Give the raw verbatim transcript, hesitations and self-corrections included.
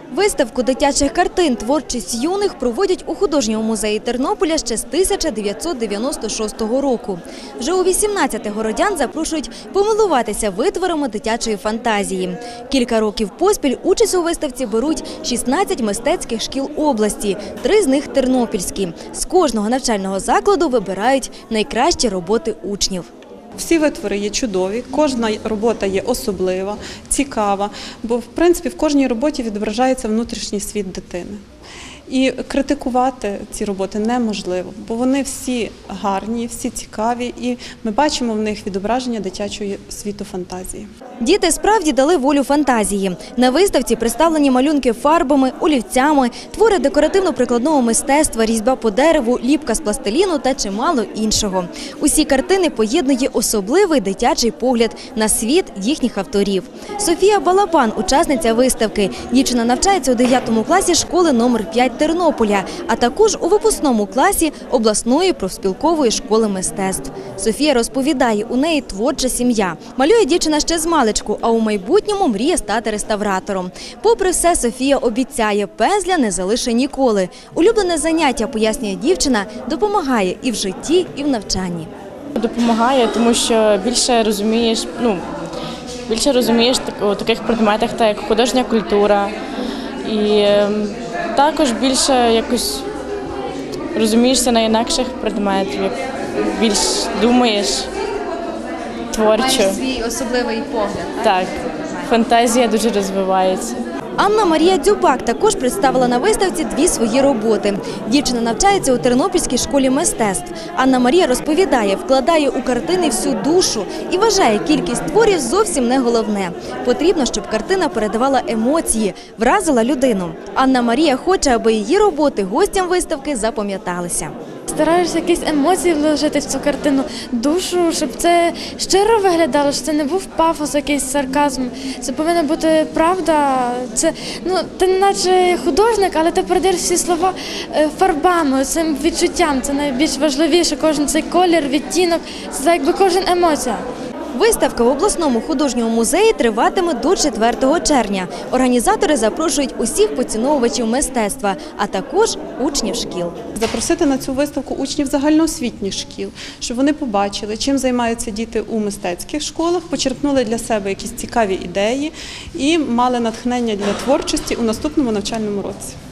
Виставку дитячих картин «Творчість юних» проводять у художньому музеї Тернополя ще з тисяча дев'ятсот дев'яносто шостого року. Вже у вісімнадцяти городян запрошують помилуватися витворами дитячої фантазії. Кілька років поспіль участь у виставці беруть шістнадцять мистецьких шкіл області, три з них тернопільські. З кожного навчального закладу вибирають найкращі роботи учнів. Всі витвори є чудові, кожна робота є особлива, цікава, бо в принципі в кожній роботі відображається внутрішній світ дитини. І критикувати ці роботи неможливо, бо вони всі гарні, всі цікаві, і ми бачимо в них відображення дитячого світу фантазії. Діти справді дали волю фантазії. На виставці представлені малюнки фарбами, олівцями, твори декоративно-прикладного мистецтва, різьба по дереву, ліпка з пластиліну та чимало іншого. Усі картини поєднує особливий дитячий погляд на світ їхніх авторів. Софія Балабан – учасниця виставки. Дівчина навчається у дев'ятому класі школи номер п'ять Тернополя, а також у випускному класі обласної профспілкової школи мистецтв. Софія розповідає, у неї творча сім'я. Малює дівчина ще з маличку, а у майбутньому мріє стати реставратором. Попри все, Софія обіцяє, пензля не залише ніколи. Улюблене заняття, пояснює дівчина, допомагає і в житті, і в навчанні. Допомагає, тому що більше розумієш, ну, більше розумієш у таких предметах, так як художня культура. І також більше якось розумієшся на інакших предметах, більш думаєш творчо. Маєш свій особливий погляд. Так, фантазія дуже розвивається. Анна Марія Дзюбак також представила на виставці дві свої роботи. Дівчина навчається у Тернопільській школі мистецтв. Анна Марія розповідає, вкладає у картини всю душу і вважає, кількість творів зовсім не головне. Потрібно, щоб картина передавала емоції, вразила людину. Анна Марія хоче, аби її роботи гостям виставки запам'яталися. Стараюся якісь емоції вложити в цю картину, душу, щоб це щиро виглядало, щоб це не був пафос, якийсь сарказм. Це повинна бути правда. Це, ну, ти наче художник, але ти передаєш всі слова фарбами, цим відчуттям. Це найбільш важливіше, кожен цей колір, відтінок, це якби кожен емоція. Виставка в обласному художньому музеї триватиме до четвертого червня. Організатори запрошують усіх поціновувачів мистецтва, а також учнів шкіл. Запросити на цю виставку учнів загальноосвітніх шкіл, щоб вони побачили, чим займаються діти у мистецьких школах, почерпнули для себе якісь цікаві ідеї і мали натхнення для творчості у наступному навчальному році.